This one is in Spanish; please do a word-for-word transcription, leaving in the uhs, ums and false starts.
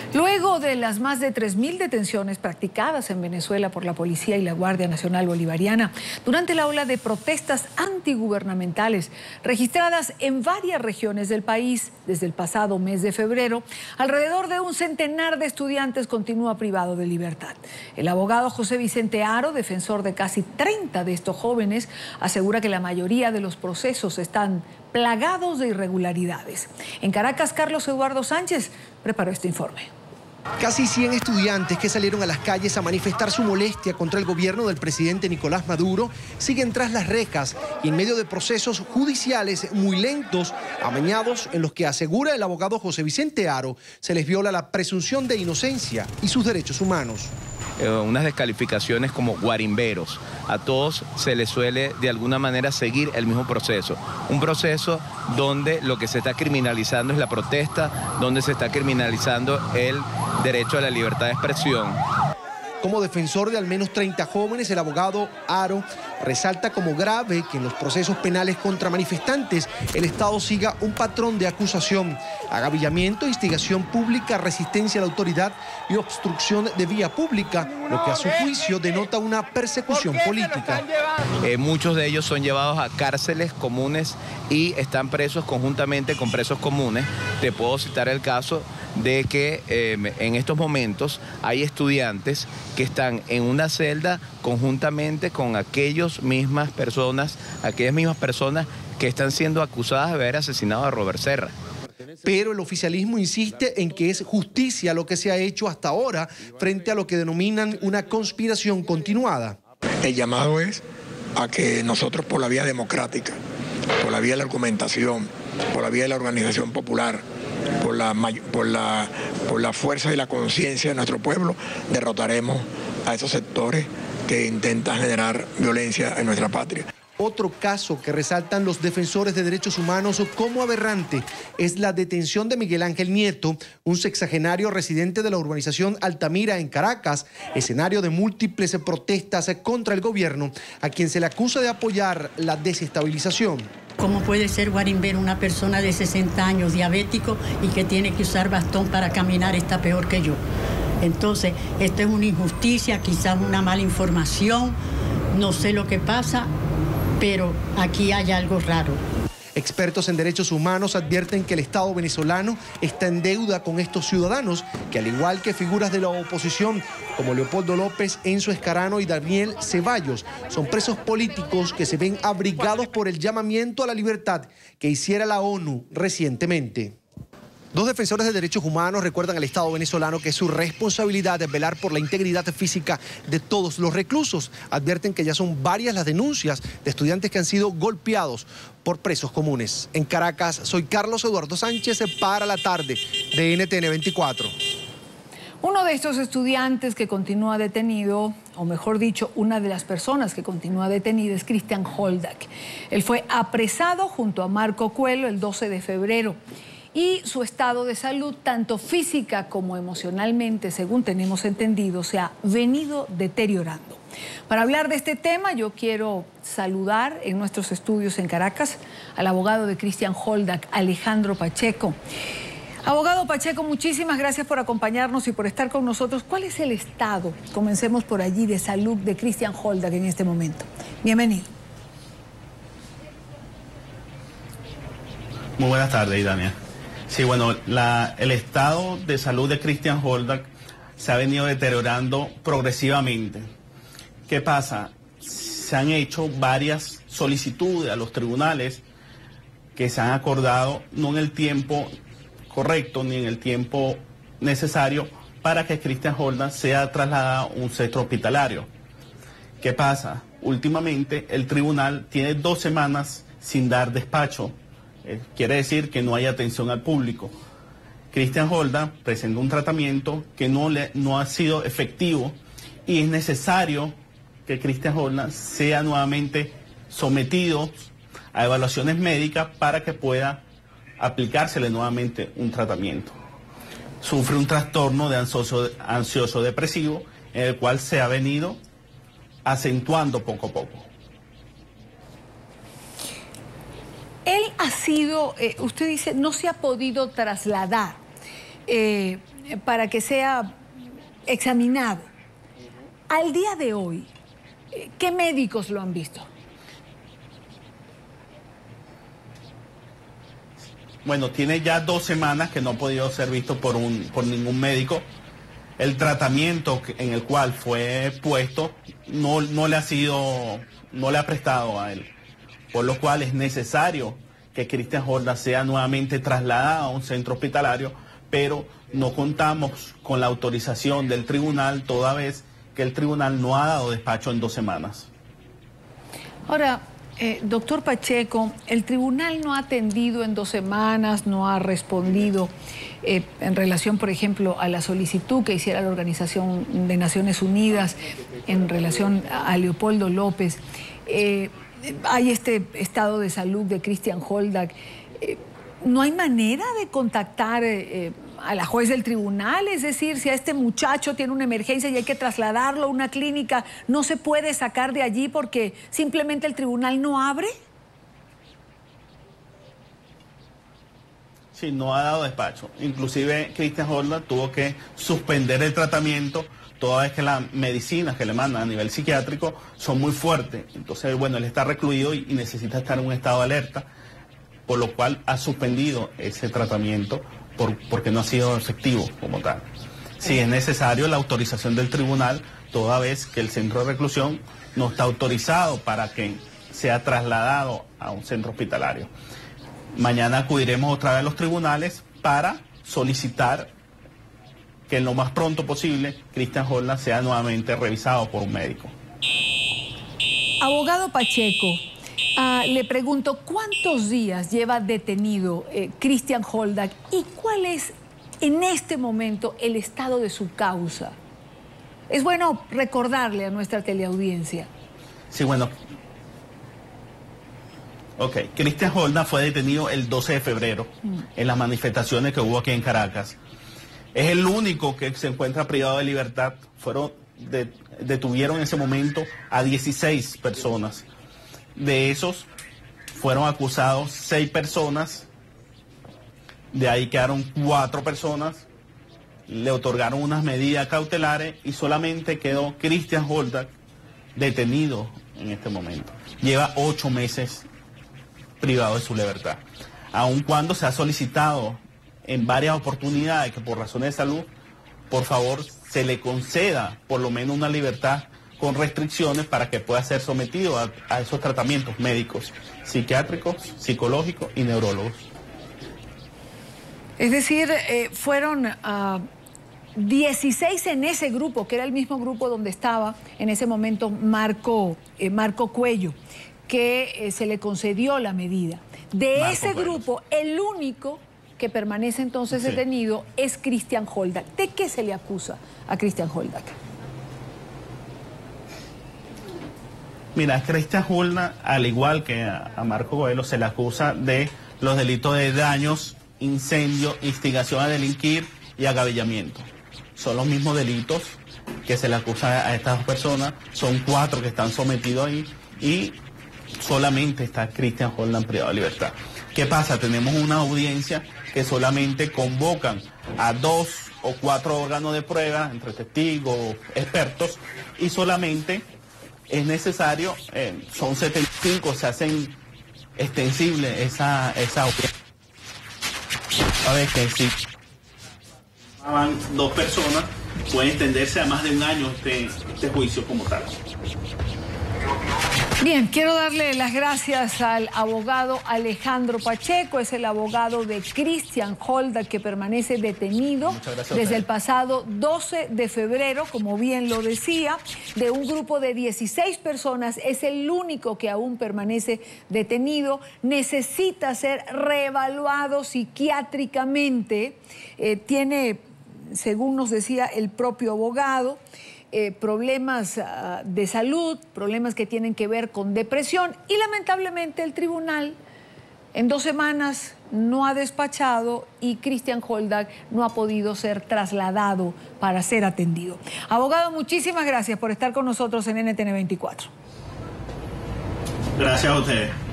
Luego de las más de tres mil detenciones practicadas en Venezuela por la Policía y la Guardia Nacional Bolivariana durante la ola de protestas antigubernamentales registradas en varias regiones del país desde el pasado mes de febrero, alrededor de un centenar de estudiantes continúa privado de libertad. El abogado José Vicente Haro, defensor de casi treinta de estos jóvenes, asegura que la mayoría de los procesos están plagados de irregularidades. En Caracas, Carlos Eduardo Sánchez preparó este informe. Casi cien estudiantes que salieron a las calles a manifestar su molestia contra el gobierno del presidente Nicolás Maduro siguen tras las rejas y en medio de procesos judiciales muy lentos, amañados en los que, asegura el abogado José Vicente Haro, se les viola la presunción de inocencia y sus derechos humanos. Eh, unas descalificaciones como guarimberos. A todos se les suele de alguna manera seguir el mismo proceso. Un proceso donde lo que se está criminalizando es la protesta, donde se está criminalizando el derecho a la libertad de expresión. Como defensor de al menos treinta jóvenes, el abogado Haro resalta como grave que en los procesos penales contra manifestantes el Estado siga un patrón de acusación, agavillamiento, instigación pública, resistencia a la autoridad y obstrucción de vía pública, lo que a su juicio denota una persecución política. Eh, muchos de ellos son llevados a cárceles comunes y están presos conjuntamente con presos comunes. Te puedo citar el caso de que eh, en estos momentos hay estudiantes que están en una celda conjuntamente con aquellas mismas personas, aquellas mismas personas que están siendo acusadas de haber asesinado a Robert Serra. Pero el oficialismo insiste en que es justicia lo que se ha hecho hasta ahora frente a lo que denominan una conspiración continuada. El llamado es a que nosotros, por la vía democrática, por la vía de la argumentación, por la vía de la organización popular, por la, por la, por la fuerza y la conciencia de nuestro pueblo, derrotaremos a esos sectores que intentan generar violencia en nuestra patria. Otro caso que resaltan los defensores de derechos humanos como aberrante es la detención de Miguel Ángel Nieto, un sexagenario residente de la urbanización Altamira en Caracas, escenario de múltiples protestas contra el gobierno, a quien se le acusa de apoyar la desestabilización. ¿Cómo puede ser guarimbero una persona de sesenta años, diabético y que tiene que usar bastón para caminar? Está peor que yo. Entonces, esto es una injusticia, quizás una mala información, no sé lo que pasa, pero aquí hay algo raro. Expertos en derechos humanos advierten que el Estado venezolano está en deuda con estos ciudadanos, que al igual que figuras de la oposición como Leopoldo López, Enzo Escarano y Daniel Ceballos, son presos políticos que se ven abrigados por el llamamiento a la libertad que hiciera la ONU recientemente. Dos defensores de derechos humanos recuerdan al Estado venezolano que es su responsabilidad es velar por la integridad física de todos los reclusos. Advierten que ya son varias las denuncias de estudiantes que han sido golpeados por presos comunes. En Caracas, soy Carlos Eduardo Sánchez para la tarde de N T N veinticuatro. Uno de estos estudiantes que continúa detenido, o mejor dicho, una de las personas que continúa detenida es Christian Holdak. Él fue apresado junto a Marco Coelho el doce de febrero. Y su estado de salud, tanto física como emocionalmente, según tenemos entendido, se ha venido deteriorando. Para hablar de este tema, yo quiero saludar en nuestros estudios en Caracas al abogado de Christian Holdak, Alejandro Pacheco. Abogado Pacheco, muchísimas gracias por acompañarnos y por estar con nosotros. ¿Cuál es el estado, comencemos por allí, de salud de Christian Holdak en este momento? Bienvenido. Muy buenas tardes, Idania. Sí, bueno, la, el estado de salud de Christian Holdak se ha venido deteriorando progresivamente. ¿Qué pasa? Se han hecho varias solicitudes a los tribunales que se han acordado no en el tiempo correcto ni en el tiempo necesario para que Christian Holdak sea trasladado a un centro hospitalario. ¿Qué pasa? Últimamente el tribunal tiene dos semanas sin dar despacho. Eh, quiere decir que no hay atención al público. Christian Holdak presenta un tratamiento que no, le, no ha sido efectivo y es necesario que Christian Holdak sea nuevamente sometido a evaluaciones médicas para que pueda aplicársele nuevamente un tratamiento. Sufre un trastorno de ansioso, ansioso depresivo en el cual se ha venido acentuando poco a poco. Él ha sido, eh, usted dice, no se ha podido trasladar. Eh, para que sea examinado. Al día de hoy, ¿qué médicos lo han visto? Bueno, tiene ya dos semanas que no ha podido ser visto por, un, por ningún médico. El tratamiento en el cual fue puesto no, no le ha sido, no le ha prestado a él, por lo cual es necesario que Christian Holdak sea nuevamente trasladado a un centro hospitalario, pero no contamos con la autorización del tribunal, toda vez que el tribunal no ha dado despacho en dos semanas. Ahora, eh, doctor Pacheco, el tribunal no ha atendido en dos semanas, no ha respondido eh, en relación, por ejemplo, a la solicitud que hiciera la Organización de Naciones Unidas en relación a, a Leopoldo López. Eh, hay este estado de salud de Christian Holdak. Eh, ¿No hay manera de contactar eh, a la juez del tribunal? Es decir, si a este muchacho tiene una emergencia y hay que trasladarlo a una clínica, ¿no se puede sacar de allí porque simplemente el tribunal no abre? Sí, no ha dado despacho. Inclusive Christian Holdak tuvo que suspender el tratamiento toda vez que las medicinas que le mandan a nivel psiquiátrico son muy fuertes. Entonces, bueno, él está recluido y, y necesita estar en un estado de alerta, por lo cual ha suspendido ese tratamiento por, porque no ha sido efectivo como tal. Sí, es necesario la autorización del tribunal, toda vez que el centro de reclusión no está autorizado para que sea trasladado a un centro hospitalario. Mañana acudiremos otra vez a los tribunales para solicitar que en lo más pronto posible Christian Holdak sea nuevamente revisado por un médico. Abogado Pacheco, Uh, le pregunto, ¿cuántos días lleva detenido eh, Christian Holdak y cuál es en este momento el estado de su causa? Es bueno recordarle a nuestra teleaudiencia. Sí, bueno. Ok, Christian Holdak fue detenido el doce de febrero mm. en las manifestaciones que hubo aquí en Caracas. Es el único que se encuentra privado de libertad. Fueron de, detuvieron en ese momento a dieciséis personas. De esos fueron acusados seis personas, de ahí quedaron cuatro personas, le otorgaron unas medidas cautelares y solamente quedó Christian Holdak detenido en este momento. Lleva ocho meses privado de su libertad, aun cuando se ha solicitado en varias oportunidades que por razones de salud, por favor, se le conceda por lo menos una libertad con restricciones para que pueda ser sometido a, a esos tratamientos médicos, psiquiátricos, psicológicos y neurólogos. Es decir, eh, fueron uh, dieciséis en ese grupo, que era el mismo grupo donde estaba en ese momento Marco, eh, Marco Cuello, que eh, se le concedió la medida. De Marco ese Cuello. Grupo, el único que permanece entonces sí. detenido es Christian Holdak. ¿De qué se le acusa a Christian Holdak? Mira, Christian Holdak, al igual que a, a Marco Cuello, se le acusa de los delitos de daños, incendio, instigación a delinquir y agavillamiento. Son los mismos delitos que se le acusa a estas dos personas. Son cuatro que están sometidos ahí y solamente está Christian Holdak privado de libertad. ¿Qué pasa? Tenemos una audiencia que solamente convocan a dos o cuatro órganos de prueba, entre testigos, expertos, y solamente es necesario, eh, son setenta y cinco, se hacen extensibles esa, esa audiencia. A ver que si van dos personas, puede extenderse a más de un año este, este juicio como tal. Bien, quiero darle las gracias al abogado Alejandro Pacheco, es el abogado de Christian Holdak, que permanece detenido desde el pasado doce de febrero, como bien lo decía, de un grupo de dieciséis personas, es el único que aún permanece detenido, necesita ser reevaluado psiquiátricamente, eh, tiene, según nos decía el propio abogado, Eh, problemas uh, de salud, problemas que tienen que ver con depresión y lamentablemente el tribunal en dos semanas no ha despachado y Christian Holdak no ha podido ser trasladado para ser atendido. Abogado, muchísimas gracias por estar con nosotros en N T N veinticuatro. Gracias a ustedes.